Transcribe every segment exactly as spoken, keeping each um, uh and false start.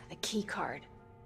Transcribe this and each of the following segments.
The key card.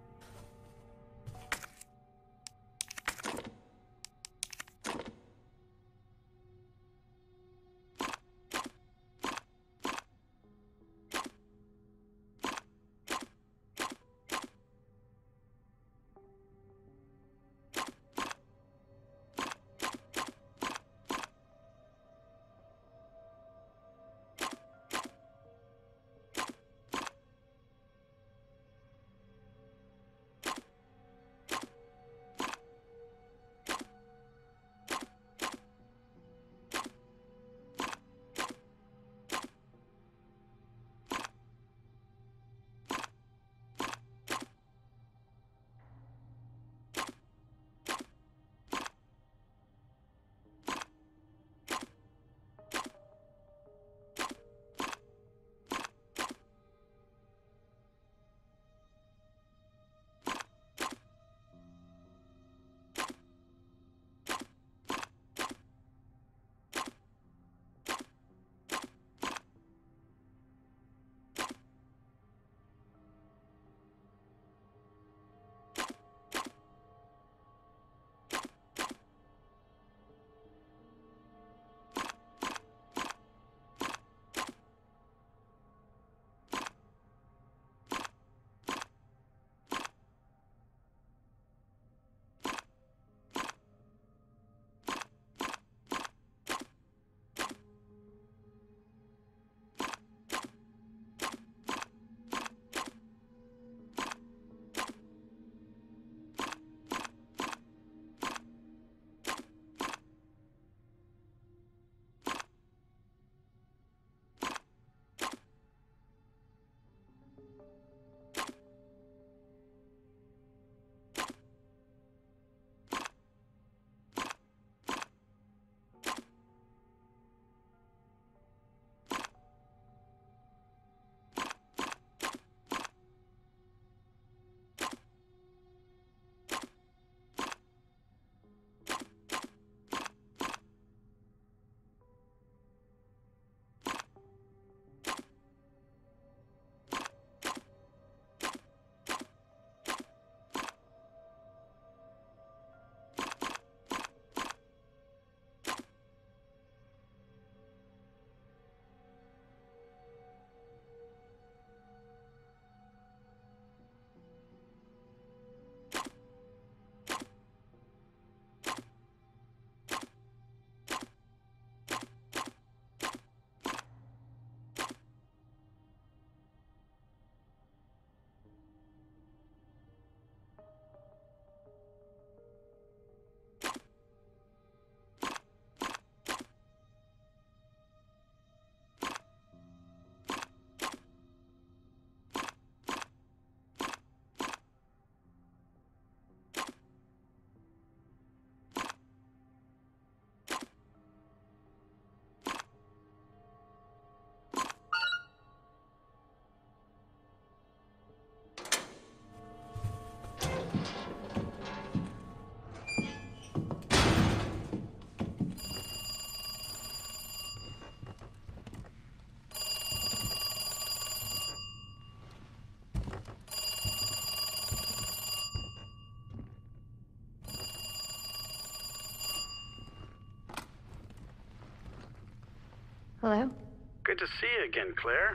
Hello? Good to see you again, Claire.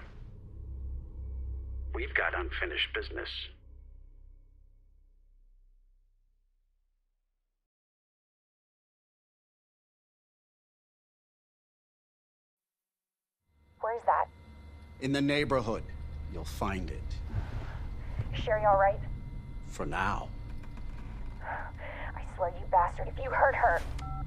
We've got unfinished business. Where's that? In the neighborhood. You'll find it. Sherry all right? For now. I swear, you bastard, if you hurt her...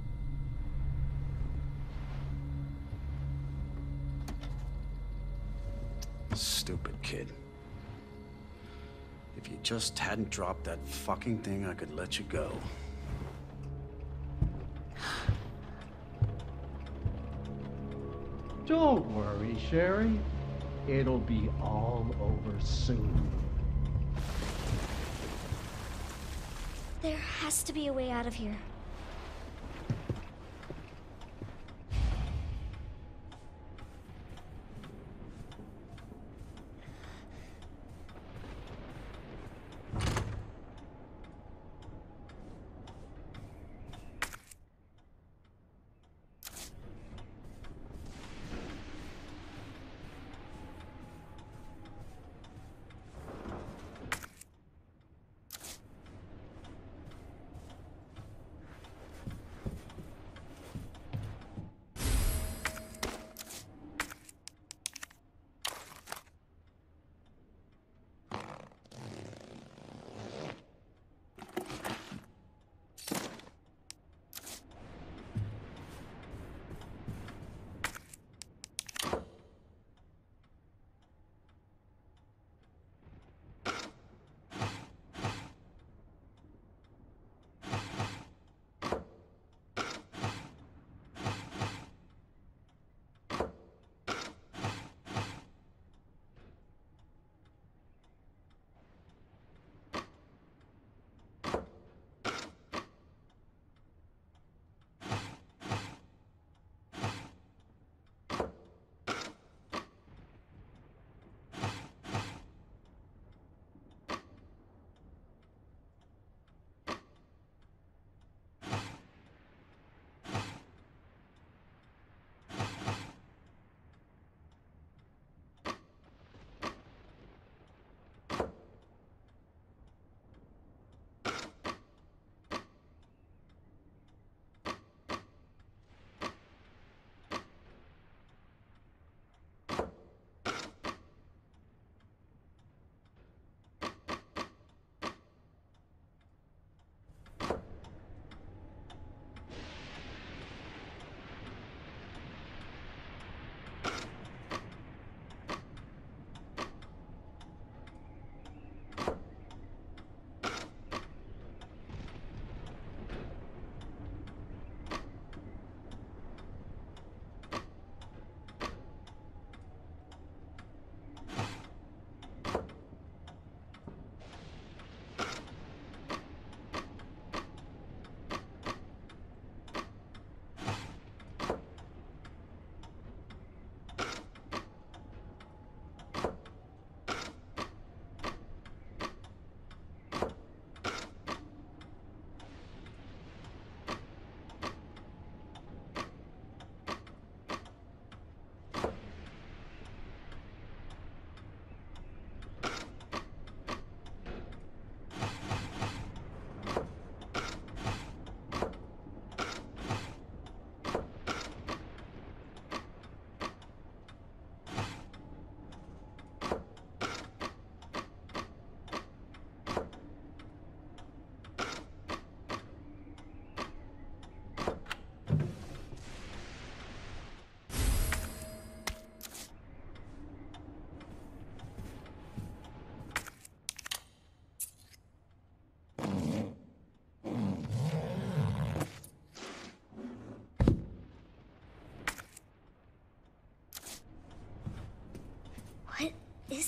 Stupid kid. If you just hadn't dropped that fucking thing, I could let you go. Don't worry, Sherry. It'll be all over soon. There has to be a way out of here.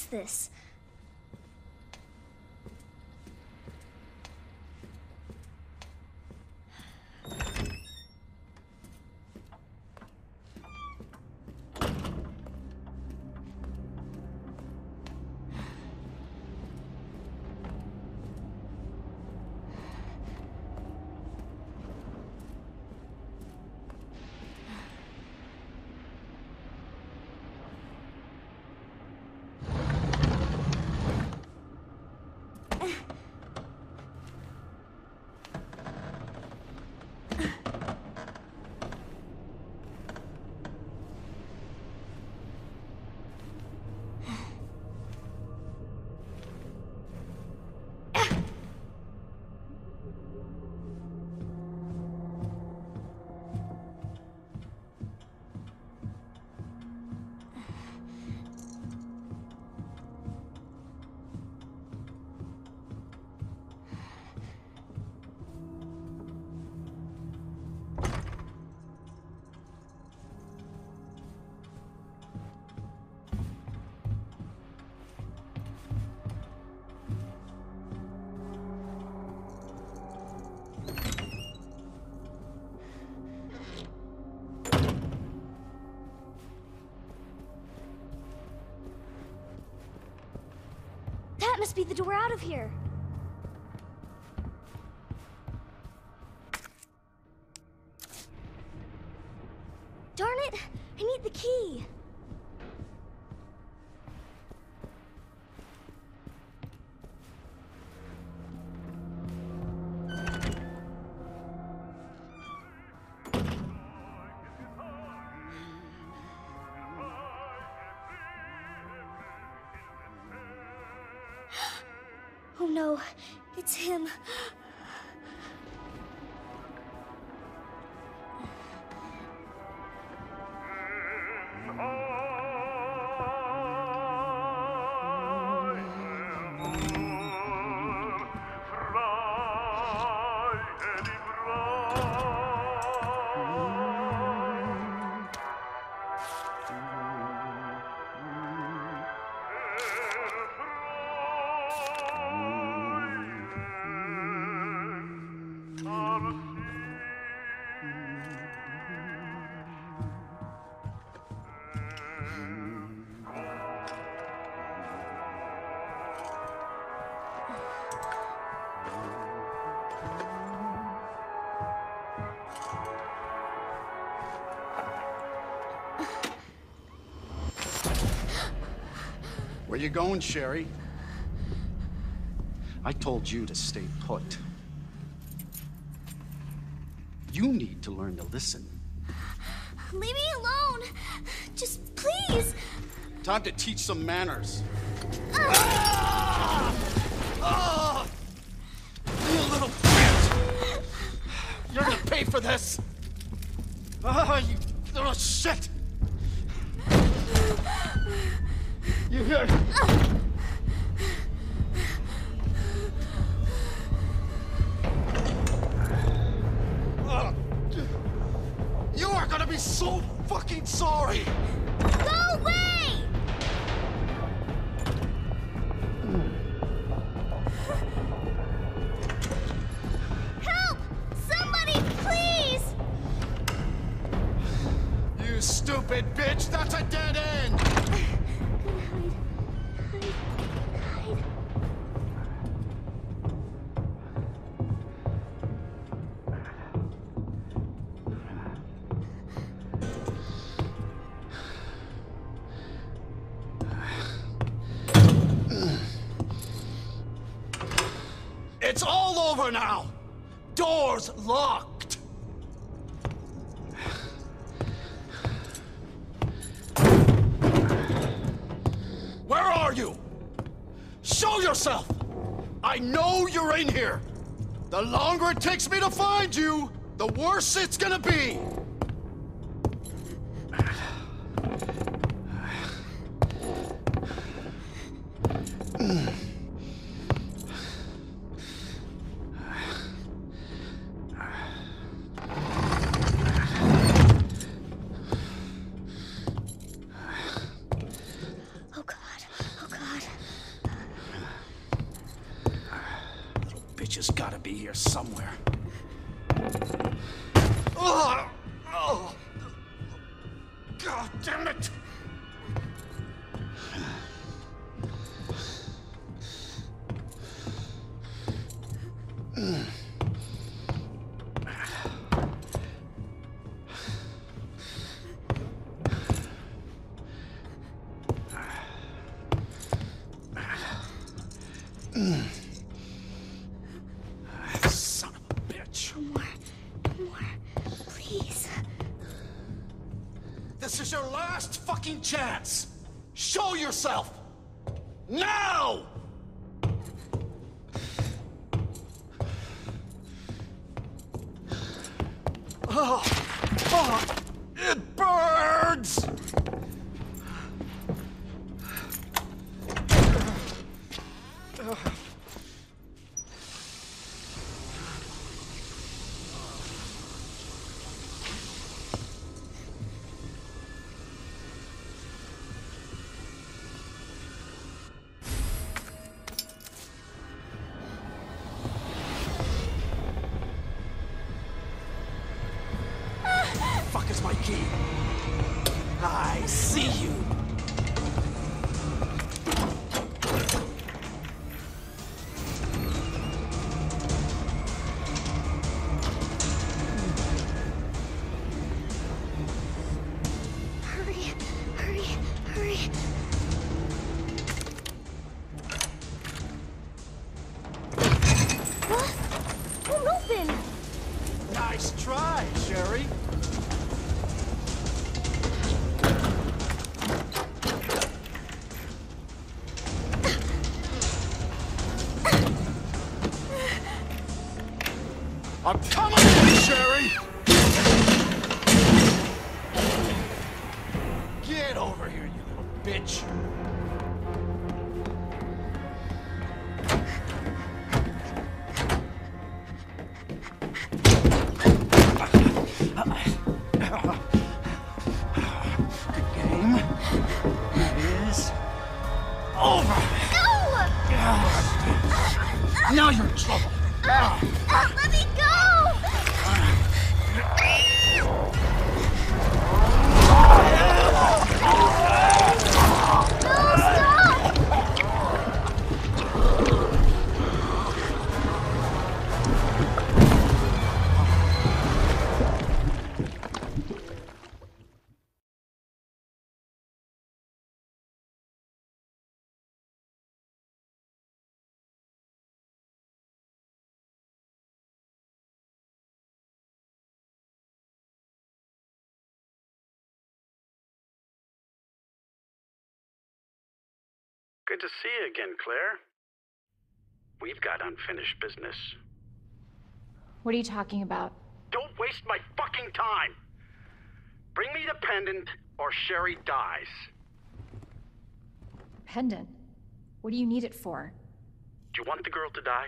this? That must be the door out of here. Darn it! I need the key. Oh no, it's him. Where you going, Sherry? I told you to stay put. You need to learn to listen. Leave me alone! Just please! Time to teach some manners. Ah! Ah! You little bitch! You're gonna pay for this! Ah, you little shit! You hear? Uh, you are gonna be so fucking sorry! Go away! Help! Somebody, please! You stupid bitch! That's a dead end! It's all over now! Doors locked! Where are you? Show yourself! I know you're in here! The longer it takes me to find you, the worse it's gonna be! Oh God, oh God. bitch has gotta be here somewhere. Oh, oh. God damn it! Son of a bitch. More. More. Please. This is your last fucking chance! Show yourself! Now! Oh, fuck! It burns! Fuck is my key? I see you. Hurry. Hurry. Hurry. What? Won't open. Nice try, Sherry. I'm coming in, Sherry! Get over here, you little bitch! The game is over! No! Now you're in trouble! Uh, uh, let me go! No, stop! Good to see you again, Claire. We've got unfinished business. What are you talking about? Don't waste my fucking time! Bring me the pendant, or Sherry dies. Pendant? What do you need it for? Do you want the girl to die?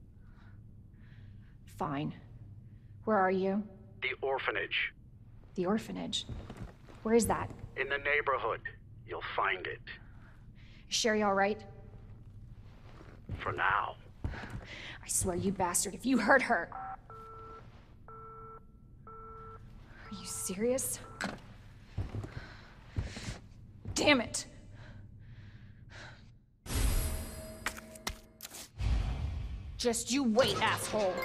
Fine. Where are you? The orphanage. The orphanage. Where is that? In the neighborhood. You'll find it. Is Sherry all right? For now. I swear, you bastard, if you hurt her... Are you serious? Damn it! Just you wait, asshole!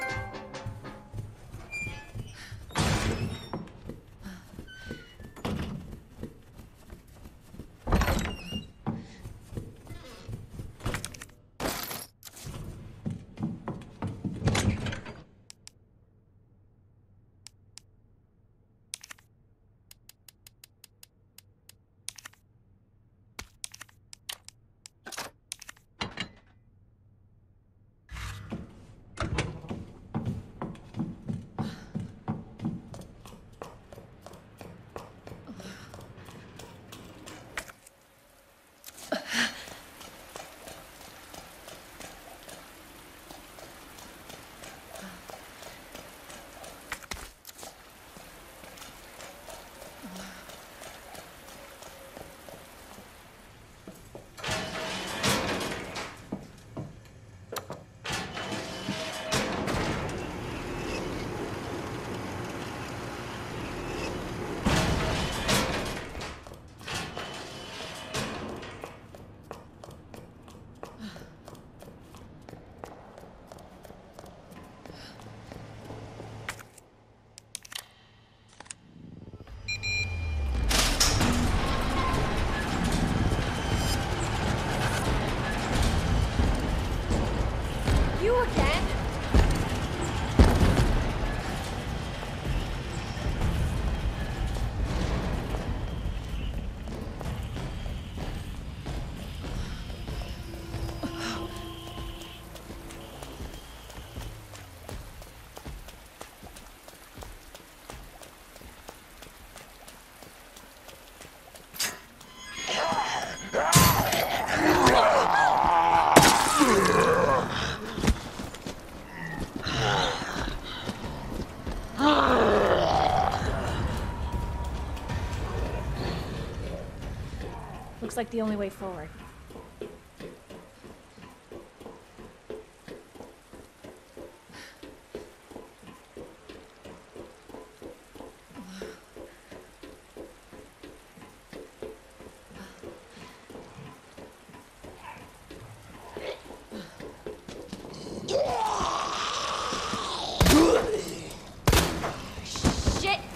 You again? Looks like the only way forward. Shit!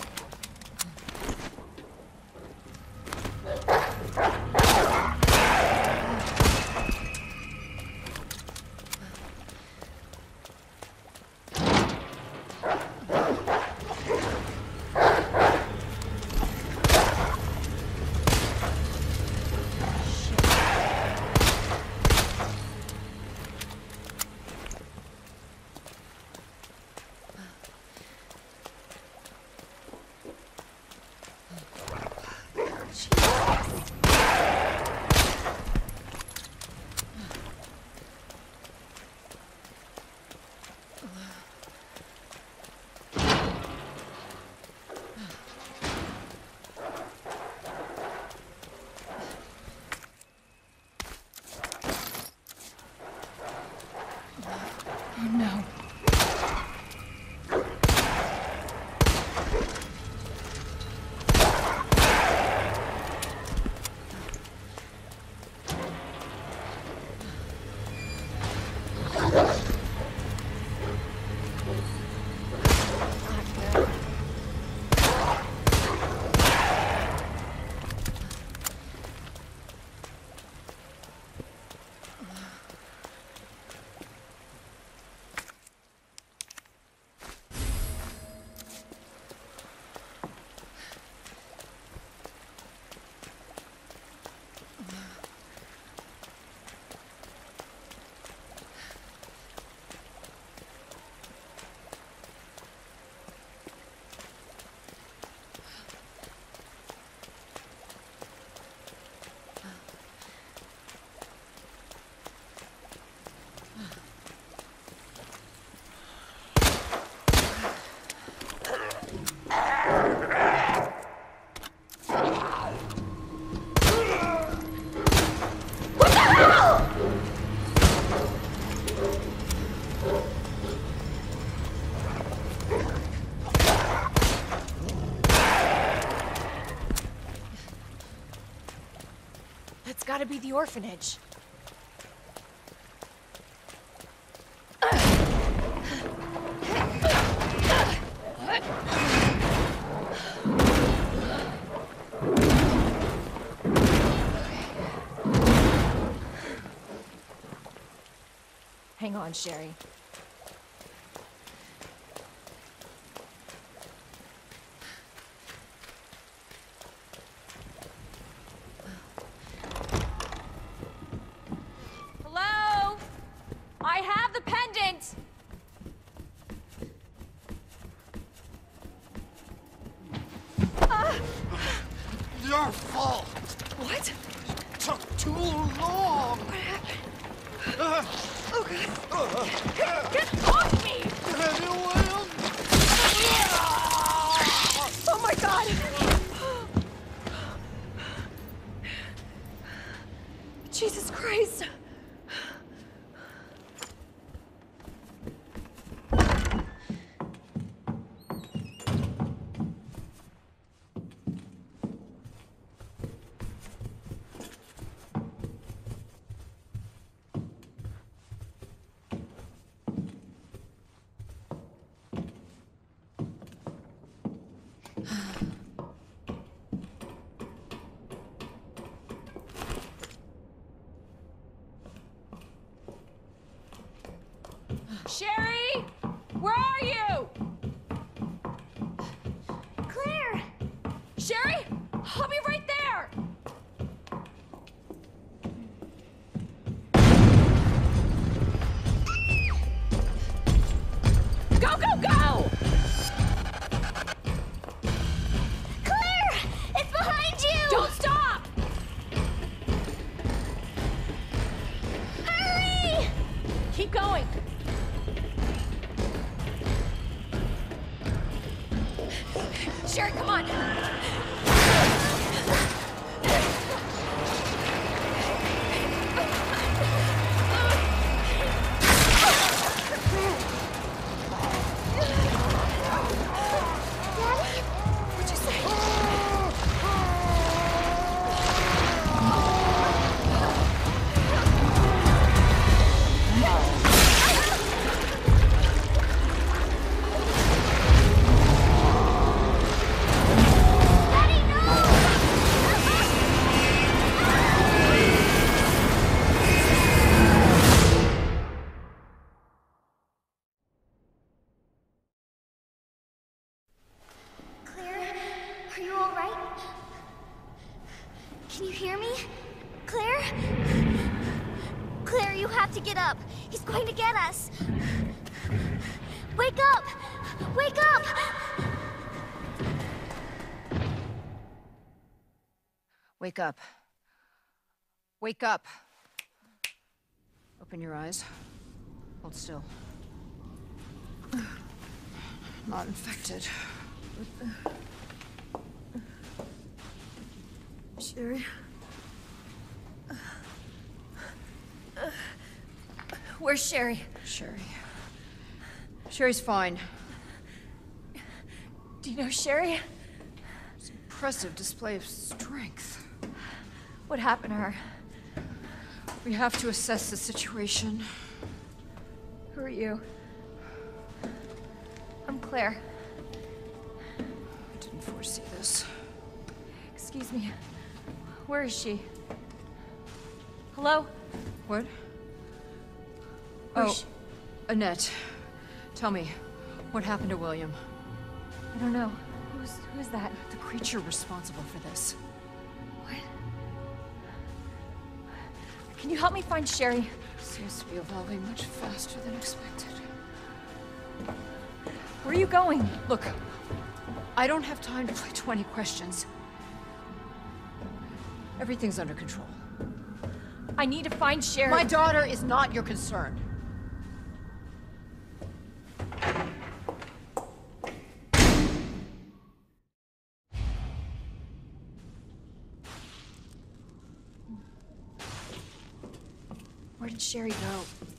Oh no. It's gotta be the orphanage. Hang on, Sherry. Hello? I have the pendant! Your fault! What? It took too long! What happened? Uh, Oh god. Get, get off me! anyway, Oh my god! Jesus Christ! Sherry! Where are you? Claire! Sherry? I'll be right there! Go, go, go! Claire! It's behind you! Don't stop! Hurry! Keep going. Sherry, come on. What'd you say? Claire, are you all right? Can you hear me? Claire? Claire, you have to get up. He's going to get us. Wake up! Wake up! Wake up. Wake up. Open your eyes. Hold still. Not infected. Sherry? Where's Sherry? Sherry. Sherry's fine. Do you know Sherry? It's an impressive display of strength. What happened to her? We have to assess the situation. Who are you? I'm Claire. I didn't foresee this. Excuse me. Where is she? Hello? What? Where's Oh, she? Annette. Tell me, what happened to William? I don't know. Who's who's that? The creature responsible for this. What? Can you help me find Sherry? Seems to be evolving much faster than expected. Where are you going? Look, I don't have time to play twenty questions. Everything's under control. I need to find Sherry. My daughter is not your concern. Where did Sherry go?